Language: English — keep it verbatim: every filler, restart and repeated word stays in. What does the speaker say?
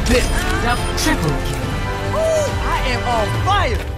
this. Double triple kill. Ooh, I am on fire.